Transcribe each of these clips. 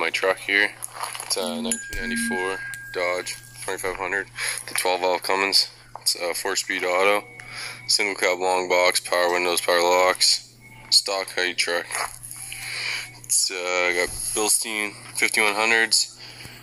my truck here. It's a 1994 Dodge 2500, the 12 valve Cummins. It's a 4-speed auto, single cab long box, power windows, power locks, stock height truck. It's got Bilstein 5100s,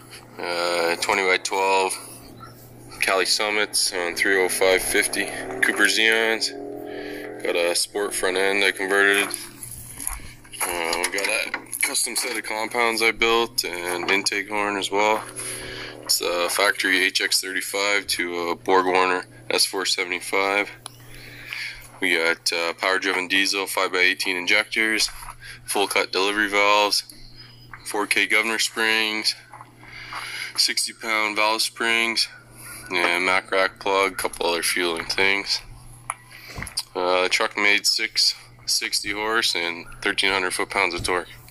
20x12 Cali Summits on 305/50, Cooper Xeons. Got a sport front end I converted. We got a custom set of compounds I built and intake horn as well. It's a factory HX35 to a Borg-Warner S475. We got power driven diesel 5x18 injectors, full cut delivery valves, 4K governor springs, 60-pound valve springs, and Mack rack plug, couple other fueling things. The truck made 660 horse and 1,300 foot-pounds of torque.